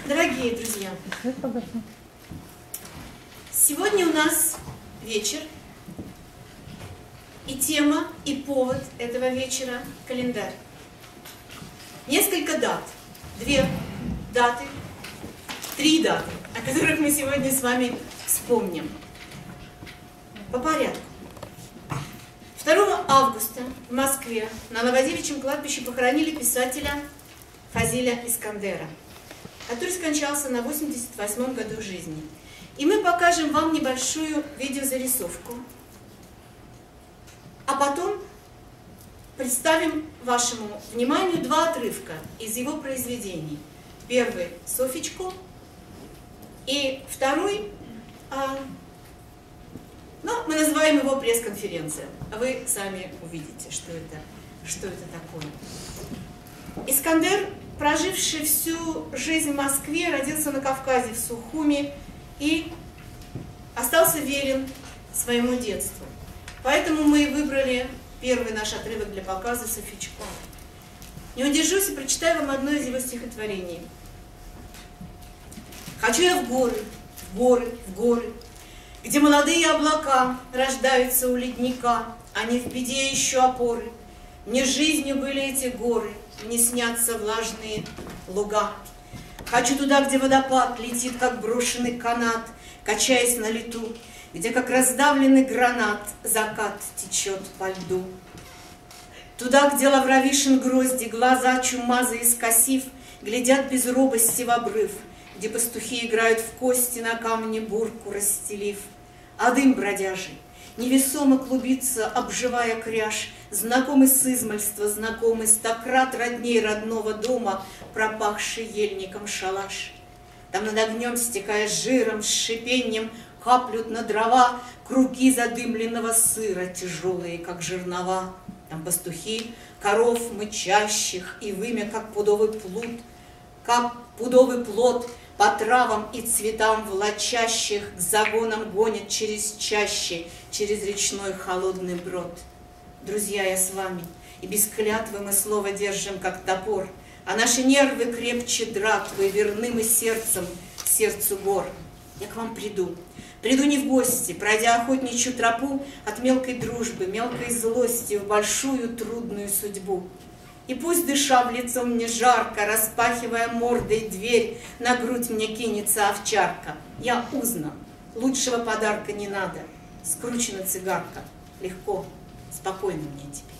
Дорогие друзья, сегодня у нас вечер, и тема, и повод этого вечера – календарь. Несколько дат, 2 даты, 3 даты, о которых мы сегодня с вами вспомним. По порядку. 2 августа в Москве на Новодевичьем кладбище похоронили писателя Фазиля Искандера, который скончался на 88-м году жизни. И мы покажем вам небольшую видеозарисовку, а потом представим вашему вниманию 2 отрывка из его произведений. Первый – «Софичку», и второй мы называем его пресс-конференция. А вы сами увидите, что это такое. Искандер, проживший всю жизнь в Москве, родился на Кавказе, в Сухуми, и остался верен своему детству. Поэтому мы и выбрали первый наш отрывок для показа «Софичку». Не удержусь и прочитаю вам одно из его стихотворений. «Хочу я в горы, в горы, в горы, где молодые облака рождаются у ледника, а не в беде еще опоры. Мне жизнью были эти горы, мне снятся влажные луга. Хочу туда, где водопад летит, как брошенный канат, качаясь на лету, где, как раздавленный гранат, закат течет по льду. Туда, где лавровишен грозди, глаза чумазые скосив, глядят без робости в обрыв, где пастухи играют в кости, на камне бурку расстелив. А дым бродяжий невесомо клубится, обживая кряж, знакомый с измальства, знакомый стократ родней родного дома, пропахший ельником шалаш. Там над огнем, стекая жиром, с шипением, каплют на дрова круги задымленного сыра, тяжелые, как жернова. Там пастухи, коров мычащих, и вымя, как пудовый плод, по травам и цветам влачащих к загонам гонят через чащи, через речной холодный брод. Друзья, я с вами, и без клятвы мы слово держим, как топор, а наши нервы крепче дратвы, верны мы сердцем к сердцу гор. Я к вам приду не в гости, пройдя охотничью тропу от мелкой дружбы, мелкой злости в большую трудную судьбу. И пусть, дыша в лицо мне жарко, распахивая мордой дверь, на грудь мне кинется овчарка. Я узнан, лучшего подарка не надо. Скручена цигарка, легко, спокойно мне теперь.